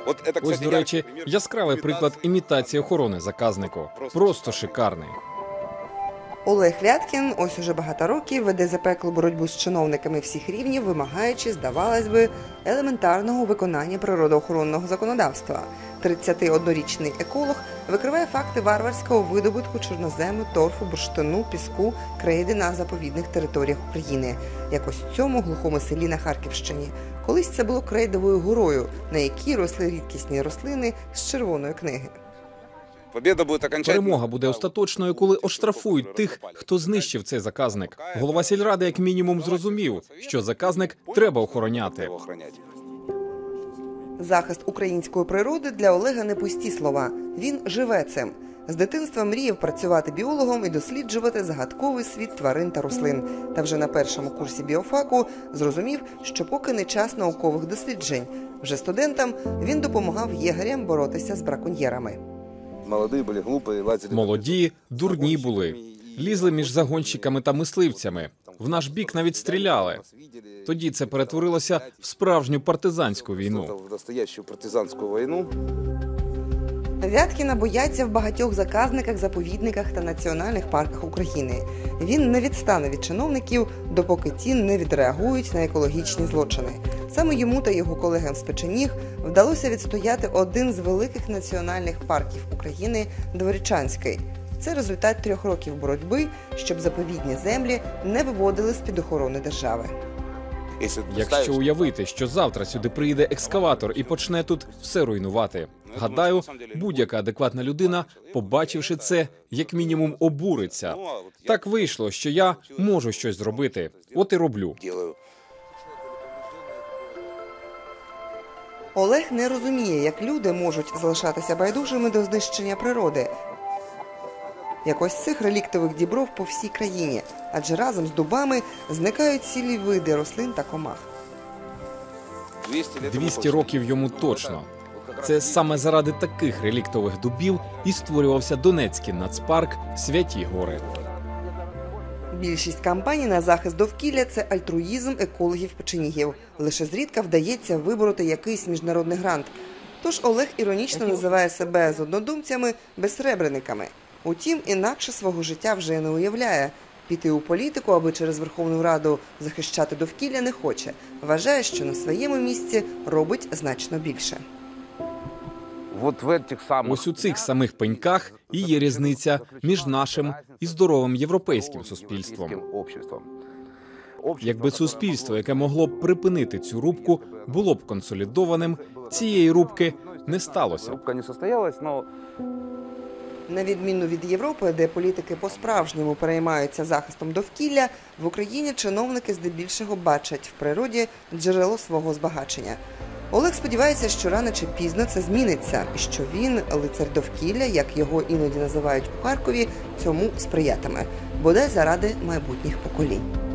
Ось, до речі, яскравий приклад імітації охорони заказнику. Просто шикарний. Олег Рядкін ось уже багато років веде запеклу боротьбу з чиновниками всіх рівнів, вимагаючи, здавалось би, елементарного виконання природоохоронного законодавства. 31-річний еколог викриває факти варварського видобутку чорнозему, торфу, бурштину, піску, крейди на заповідних територіях України. Як ось в цьому глухому селі на Харківщині. Колись це було крейдовою горою, на якій росли рідкісні рослини з червоної книги. Перемога буде остаточною, коли оштрафують тих, хто знищив цей заказник. Голова сільради як мінімум зрозумів, що заказник треба охороняти. Захист української природи для Олега не пусті слова. Він живе цим. З дитинства мріяв працювати біологом і досліджувати загадковий світ тварин та рослин. Та вже на першому курсі біофаку зрозумів, що поки не час наукових досліджень. Вже студентам він допомагав єгерям боротися з браконьєрами. Молоді, дурні були. Лізли між загонщиками та мисливцями. В наш бік навіть стріляли. Тоді це перетворилося в справжню партизанську війну. Рядкіна бояться в багатьох заказниках, заповідниках та національних парках України. Він не відстане від чиновників, допоки ті не відреагують на екологічні злочини. Саме йому та його колегам з Печеніг вдалося відстояти один з великих національних парків України – Дворічанський. Це результат 3 років боротьби, щоб заповідні землі не виводили з-під охорони держави. Якщо уявити, що завтра сюди приїде екскаватор і почне тут все руйнувати, гадаю, будь-яка адекватна людина, побачивши це, як мінімум обуриться. Так вийшло, що я можу щось зробити. От і роблю. Олег не розуміє, як люди можуть залишатися байдужими до знищення природи. Якось цих реліктових дібров по всій країні, адже разом з дубами зникають цілі види рослин та комах. 200 років йому точно. Це саме заради таких реліктових дубів і створювався Донецький нацпарк «Святі гори». Більшість кампаній на захист довкілля – це альтруїзм екологів-печенігів. Лише зрідка вдається вибороти якийсь міжнародний грант. Тож Олег іронічно називає себе з однодумцями безсребрениками. Утім, інакше свого життя вже не уявляє. Піти у політику, аби через Верховну Раду захищати довкілля, не хоче. Вважає, що на своєму місці робить значно більше. Ось у цих самих пеньках і є різниця між нашим і здоровим європейським суспільством. Якби суспільство, яке могло б припинити цю рубку, було б консолідованим, цієї рубки не сталося. На відміну від Європи, де політики по-справжньому переймаються захистом довкілля, в Україні чиновники здебільшого бачать в природі джерело свого збагачення. Олег сподівається, що рано чи пізно це зміниться, і що він, лицар довкілля, як його іноді називають у Харкові, цьому сприятиме, бодай заради майбутніх поколінь.